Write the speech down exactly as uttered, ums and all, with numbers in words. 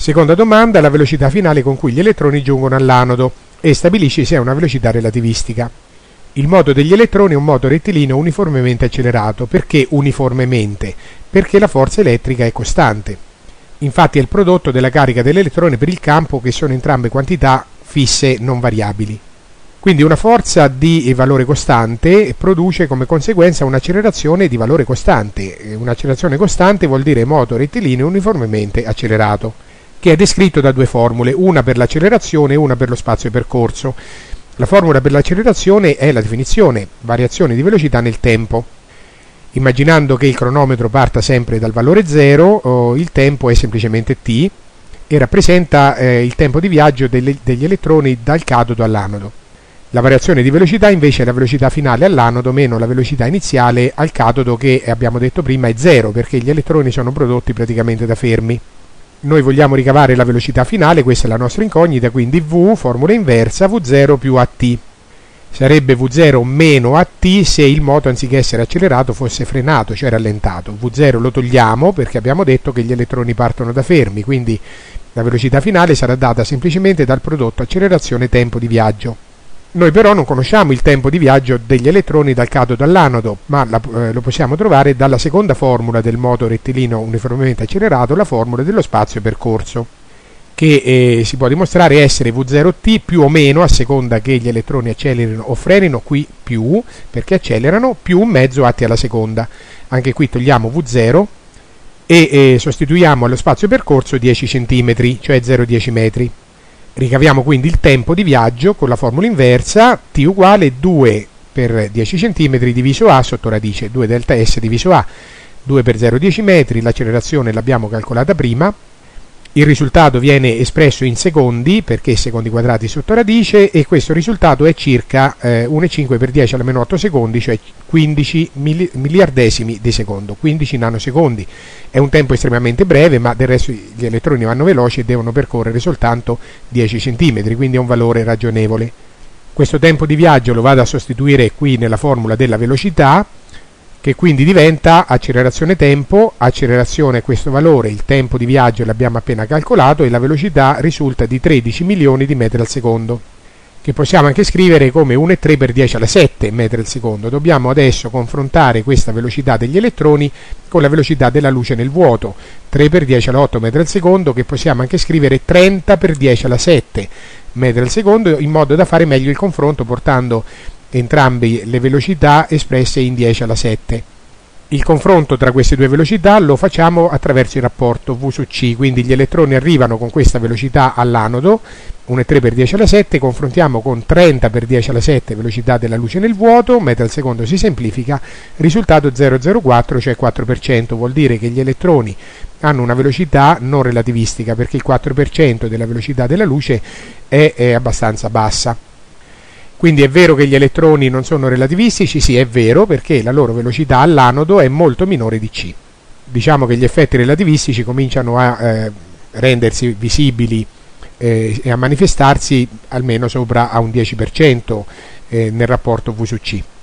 Seconda domanda, la velocità finale con cui gli elettroni giungono all'anodo e stabilisci se è una velocità relativistica. Il moto degli elettroni è un moto rettilineo uniformemente accelerato. Perché uniformemente? Perché la forza elettrica è costante. Infatti è il prodotto della carica dell'elettrone per il campo, che sono entrambe quantità fisse non variabili. Quindi una forza di valore costante produce come conseguenza un'accelerazione di valore costante. Un'accelerazione costante vuol dire moto rettilineo uniformemente accelerato, che è descritto da due formule, una per l'accelerazione e una per lo spazio percorso. La formula per l'accelerazione è la definizione, variazione di velocità nel tempo. Immaginando che il cronometro parta sempre dal valore zero, oh, il tempo è semplicemente t e rappresenta eh, il tempo di viaggio degli, degli elettroni dal catodo all'anodo. La variazione di velocità invece è la velocità finale all'anodo meno la velocità iniziale al catodo, che abbiamo detto prima è zero, perché gli elettroni sono prodotti praticamente da fermi. Noi vogliamo ricavare la velocità finale, questa è la nostra incognita, quindi V, formula inversa, V zero più A T. Sarebbe V zero meno A T se il moto, anziché essere accelerato, fosse frenato, cioè rallentato. V zero lo togliamo perché abbiamo detto che gli elettroni partono da fermi, quindi la velocità finale sarà data semplicemente dal prodotto accelerazione-tempo di viaggio. Noi però non conosciamo il tempo di viaggio degli elettroni dal catodo all'anodo, ma la, eh, lo possiamo trovare dalla seconda formula del moto rettilineo uniformemente accelerato, la formula dello spazio percorso, che eh, si può dimostrare essere V zero T più o meno, a seconda che gli elettroni accelerino o frenino, qui più, perché accelerano, più un mezzo A T alla seconda. Anche qui togliamo V zero e eh, sostituiamo allo spazio percorso dieci centimetri, cioè zero virgola dieci metri. Ricaviamo quindi il tempo di viaggio con la formula inversa, t uguale due per dieci centimetri diviso a sotto radice, due delta S diviso a, due per zero virgola dieci metri, l'accelerazione l'abbiamo calcolata prima, il risultato viene espresso in secondi, perché secondi quadrati sotto radice, e questo risultato è circa eh, uno virgola cinque per dieci alla meno otto secondi, cioè quindici miliardesimi di secondo, quindici nanosecondi. È un tempo estremamente breve, ma del resto gli elettroni vanno veloci e devono percorrere soltanto dieci centimetri, quindi è un valore ragionevole. Questo tempo di viaggio lo vado a sostituire qui nella formula della velocità, che quindi diventa accelerazione tempo, accelerazione questo valore, il tempo di viaggio l'abbiamo appena calcolato e la velocità risulta di tredici milioni di metri al secondo, che possiamo anche scrivere come uno virgola tre per dieci alla sette metri al secondo. Dobbiamo adesso confrontare questa velocità degli elettroni con la velocità della luce nel vuoto, tre per dieci alla otto metri al secondo, che possiamo anche scrivere trenta per dieci alla sette metri al secondo, in modo da fare meglio il confronto portando entrambe le velocità espresse in dieci alla sette. Il confronto tra queste due velocità lo facciamo attraverso il rapporto V su C, quindi gli elettroni arrivano con questa velocità all'anodo, uno virgola tre per dieci alla sette, confrontiamo con trenta per dieci alla sette velocità della luce nel vuoto, metri al secondo si semplifica, risultato zero virgola zero quattro, cioè quattro per cento, vuol dire che gli elettroni hanno una velocità non relativistica, perché il quattro per cento della velocità della luce è, è abbastanza bassa. Quindi è vero che gli elettroni non sono relativistici? Sì, è vero, perché la loro velocità all'anodo è molto minore di c. Diciamo che gli effetti relativistici cominciano a eh, rendersi visibili eh, e a manifestarsi almeno sopra a un dieci per cento eh, nel rapporto V su C.